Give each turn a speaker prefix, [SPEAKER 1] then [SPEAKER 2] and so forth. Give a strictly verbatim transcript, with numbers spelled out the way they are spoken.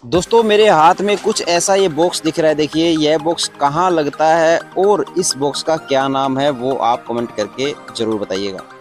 [SPEAKER 1] दोस्तों मेरे हाथ में कुछ ऐसा ये बॉक्स दिख रहा है। देखिए यह बॉक्स कहाँ लगता है और इस बॉक्स का क्या नाम है वो आप कमेंट करके जरूर बताइएगा।